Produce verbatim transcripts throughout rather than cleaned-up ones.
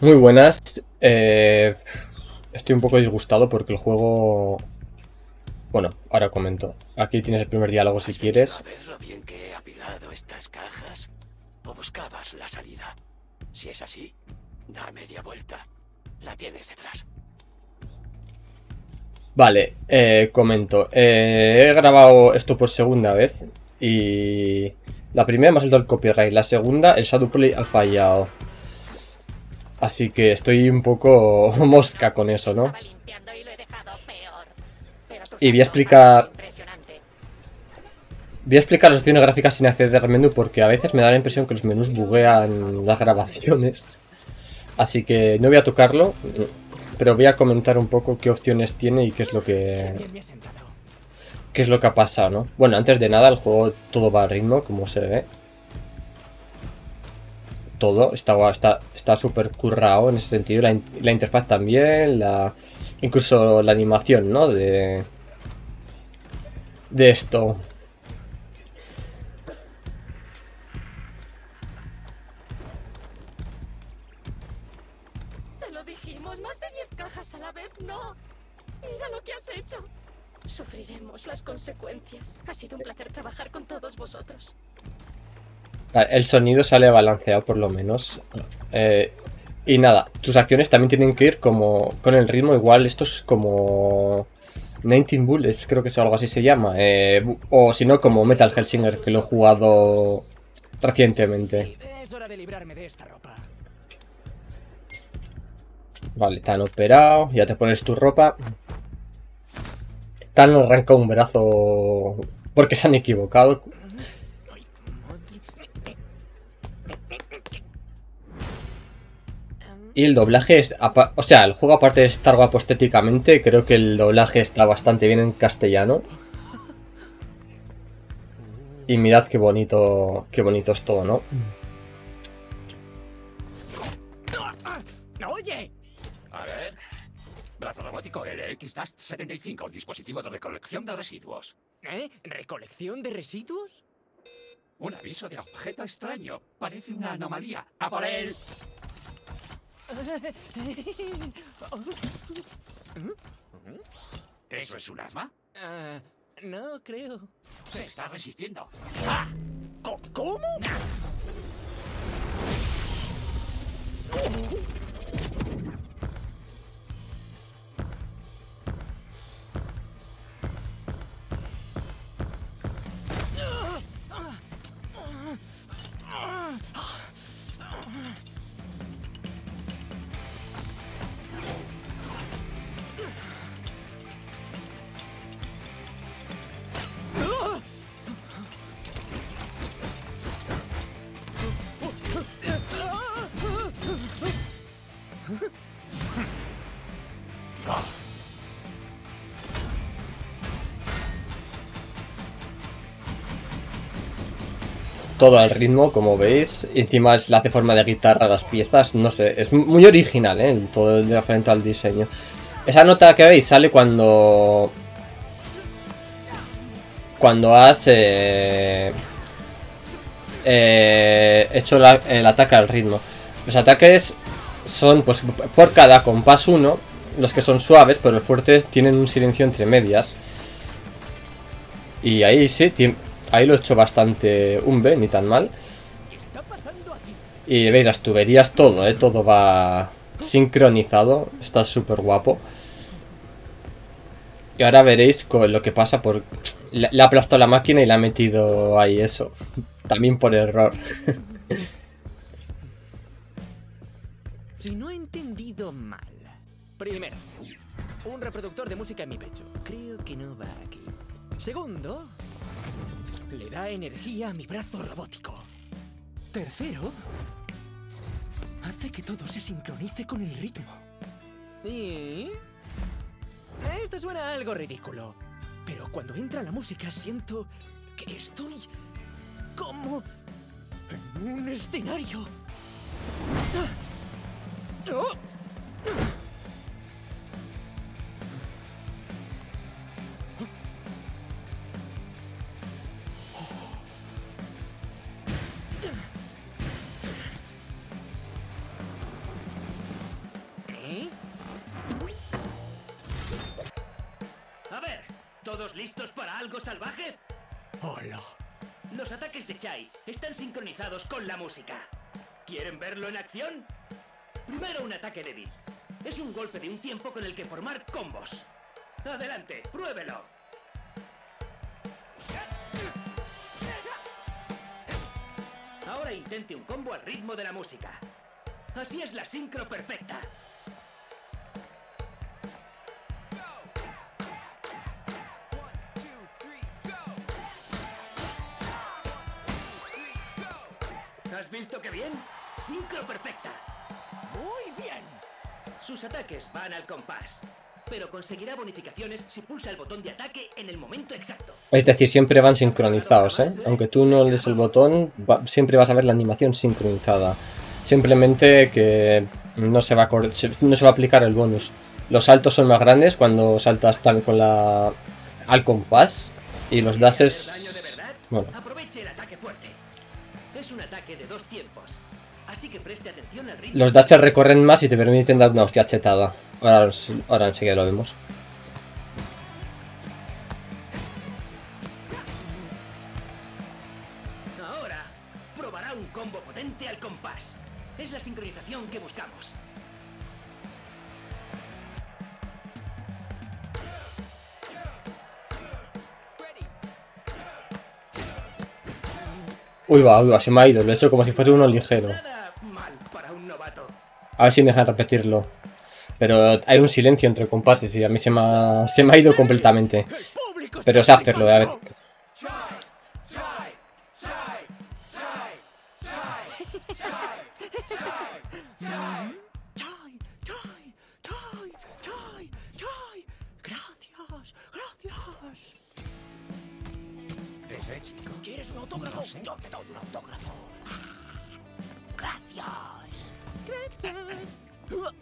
Muy buenas. Eh, estoy un poco disgustado porque el juego... Bueno, ahora comento. Aquí tienes el primer diálogo si quieres. ¿Has venido a ver lo bien que he apilado estas cajas? ¿O buscabas la salida? Si es así, da media vuelta. La tienes detrás. Vale, eh, comento. Eh, he grabado esto por segunda vez y... La primera me ha saltado el copyright, la segunda el Shadowplay ha fallado. Así que estoy un poco mosca con eso, ¿no? Y voy a explicar... Voy a explicar las opciones gráficas sin acceder al menú porque a veces me da la impresión que los menús buguean las grabaciones. Así que no voy a tocarlo, pero voy a comentar un poco qué opciones tiene y qué es lo que... qué es lo que ha pasado, ¿no? Bueno, antes de nada el juego todo va a ritmo, como se ve. Todo, está está está súper currado en ese sentido, la, in la interfaz también, la incluso la animación, ¿no? De, de esto. Te lo dijimos, más de diez cajas a la vez, no. Mira lo que has hecho. Sufriremos las consecuencias. Ha sido un placer trabajar con todos vosotros. El sonido sale balanceado por lo menos. Eh, y nada, tus acciones también tienen que ir como con el ritmo. Igual esto es como diecinueve Bullets, creo que es algo así se llama. Eh, o si no, como Metal Hellsinger, que lo he jugado recientemente. Sí, es hora de librarme de esta ropa. Vale, te han operado, ya te pones tu ropa. Te han arrancado un brazo porque se han equivocado. Y el doblaje es... O sea, el juego aparte de estar guapo estéticamente, creo que el doblaje está bastante bien en castellano. Y mirad qué bonito, qué bonito es todo, ¿no? ¡Oye! A ver. Brazo robótico L X TAST setenta y cinco, dispositivo de recolección de residuos. ¿Eh? ¿Recolección de residuos? Un aviso de objeto extraño. Parece una anomalía. ¡A por él! ¿Eso es un arma? Uh, no creo. Se está resistiendo. ¡Ah! ¿Cómo? Todo al ritmo, como veis. Y encima le hace forma de guitarra a las piezas. No sé, es muy original, ¿eh? Todo de frente al diseño. Esa nota que veis sale cuando... Cuando has... Eh, eh, hecho la, el ataque al ritmo. Los ataques son, pues, por cada compás uno. Los que son suaves, pero los fuertes tienen un silencio entre medias. Y ahí sí, ahí lo he hecho bastante un B, ni tan mal. Y veis las tuberías, todo, ¿eh? Todo va sincronizado. Está súper guapo. Y ahora veréis con lo que pasa por... Le, le ha aplastado la máquina y le ha metido ahí eso. También por error. Si no he entendido mal. Primero, un reproductor de música en mi pecho. Creo que no va aquí. Segundo, le da energía a mi brazo robótico. Tercero, hace que todo se sincronice con el ritmo. Y... esto suena algo ridículo, pero cuando entra la música siento que estoy como en un escenario. ¡Oh! ¿Eh? A ver, ¿todos listos para algo salvaje? Hola. Los ataques de Chai están sincronizados con la música. ¿Quieren verlo en acción? Primero un ataque débil. Es un golpe de un tiempo con el que formar combos. Adelante, pruébelo. Ahora intente un combo al ritmo de la música. Así es la sincro perfecta. ¿Has visto qué bien? Sincro perfecta. Muy bien. Sus ataques van al compás, pero conseguirá bonificaciones si pulsa el botón de ataque en el momento exacto. Es decir, siempre van sincronizados, ¿eh? Aunque tú no le des el botón, va, siempre vas a ver la animación sincronizada. Simplemente que no se, va a no se va a aplicar el bonus. Los saltos son más grandes cuando saltas tal con la al compás y los dashes... Bueno. Aproveche el ataque fuerte. Es un ataque de dos tiempos, así que preste atención al ritmo. Los dashes recorren más y te permiten dar una hostia chetada. Ahora, ahora enseguida lo vemos. Ahora probará un combo potente al compás. Es la sincronización que buscamos. Uy va, uy va, se me ha ido. Lo he hecho como si fuese uno ligero. Nada mal para un novato. A ver si me dejan repetirlo. Pero hay un silencio entre compases y a mí se me ha, se me ha ido completamente. Pero sé hacerlo, a ver. Gracias, gracias. Ese chico. ¿Quieres un autógrafo? No sé. Yo te doy un autógrafo. Gracias. Gracias.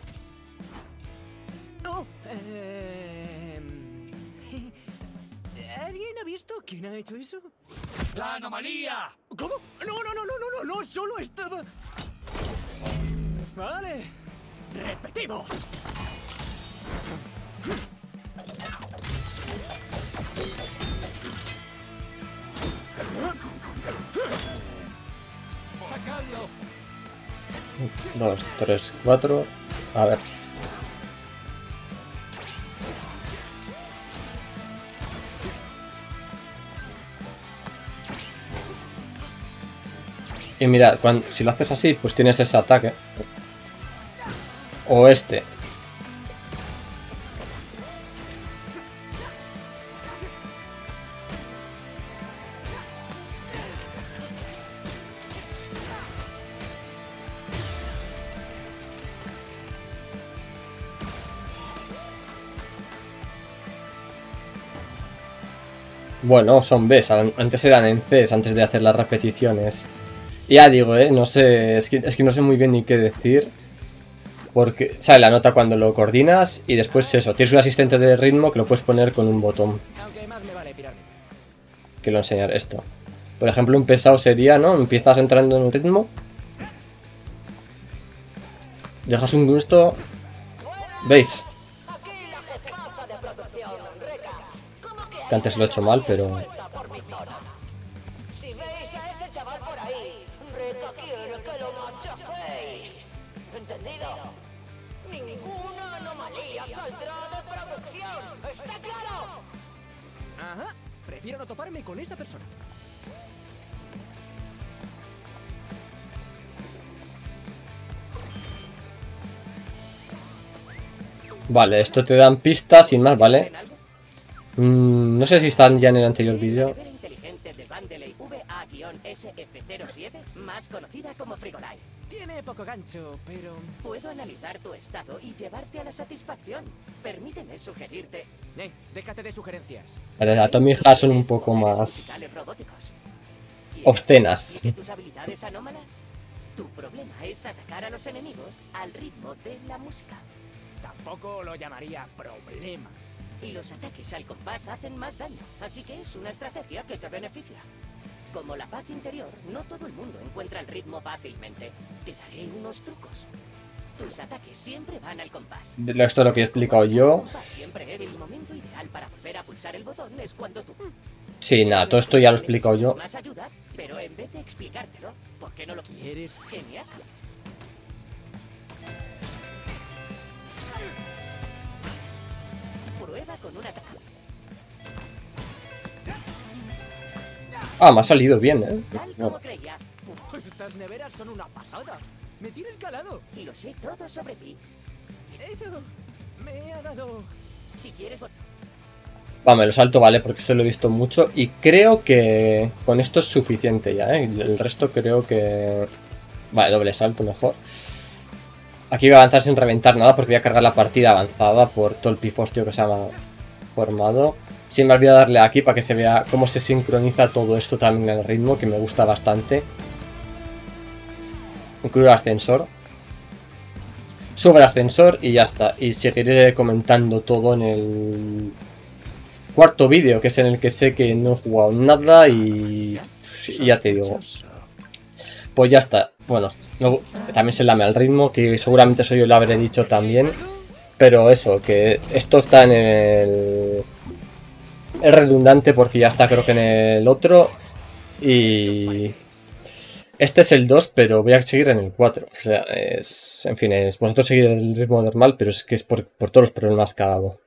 Oh, eh, ¿alguien ha visto quién ha hecho eso? ¡La anomalía! ¿Cómo? No, no, no, no, no, no, no, solo estaba... Vale. Repetimos. ¡Sacadlo! Dos, tres, cuatro. A ver. Y mira, cuando, si lo haces así, pues tienes ese ataque. O este. Bueno, son Bs, antes eran en Cs, antes de hacer las repeticiones. Ya digo, eh, no sé, es que, es que no sé muy bien ni qué decir. Porque sale la nota cuando lo coordinas y después eso, tienes un asistente de ritmo que lo puedes poner con un botón. Aunque más me vale pirarme. Que lo enseñar esto. Por ejemplo, un pesado sería, ¿no? Empiezas entrando en un ritmo. Dejas un gusto. ¿Veis? Que antes lo he hecho mal, pero... Si veis a ese chaval por ahí, Reca quiere que lo machaquéis. ¿Entendido? Ninguna anomalía saldrá de producción. ¿Está claro? Ajá. Prefiero no toparme con esa persona. Vale, esto te dan pistas sin más, ¿vale? Mm, no sé si están ya en el anterior vídeo. La nevera inteligente de Vandelay V A S F cero siete, más conocida como Frigolite. Tiene poco gancho, pero... Puedo analizar tu estado y llevarte a la satisfacción. Permíteme sugerirte... Eh, déjate de sugerencias. Las Atomic Heart son un poco más musicales robóticos. ¿Quieres obscenas. que tus habilidades anómalas? Tu problema es atacar a los enemigos al ritmo de la música. Tampoco lo llamaría problema. Y los ataques al compás hacen más daño, así que es una estrategia que te beneficia. Como la paz interior, no todo el mundo encuentra el ritmo fácilmente. Te daré unos trucos. Tus ataques siempre van al compás. Esto es lo que he explicado yo. El compás siempre, el momento ideal para volver a pulsar el botón es cuando tú... Sí, nada, todo esto ya lo he explicado yo. Más ayuda, pero en vez de explicártelo, ¿por qué no lo quieres? Genial. Prueba con un ataque. Ah, me ha salido bien, ¿eh? Tal como creía. Estas neveras son una pasada. Me tienes calado. Y lo sé todo sobre ti. Eso me ha dado... Si quieres... Va, me lo salto, vale, porque eso lo he visto mucho. Y creo que con esto es suficiente ya, ¿eh? El resto creo que... Vale, doble salto mejor. Aquí voy a avanzar sin reventar nada porque voy a cargar la partida avanzada por todo el pifostio que se ha formado. Sí, me olvidado darle aquí para que se vea cómo se sincroniza todo esto también en el ritmo, que me gusta bastante. Incluir el ascensor. Sube el ascensor y ya está. Y seguiré comentando todo en el cuarto vídeo, que es en el que sé que no he jugado nada y, y ya te digo. Pues ya está. Bueno, luego también se lame al ritmo, que seguramente eso yo lo habré dicho también. Pero eso, que esto está en el... Es redundante porque ya está creo que en el otro. Y... Este es el dos, pero voy a seguir en el cuatro. O sea, es... En fin, es... Vosotros seguir el ritmo normal, pero es que es por, por todos los problemas que ha dado.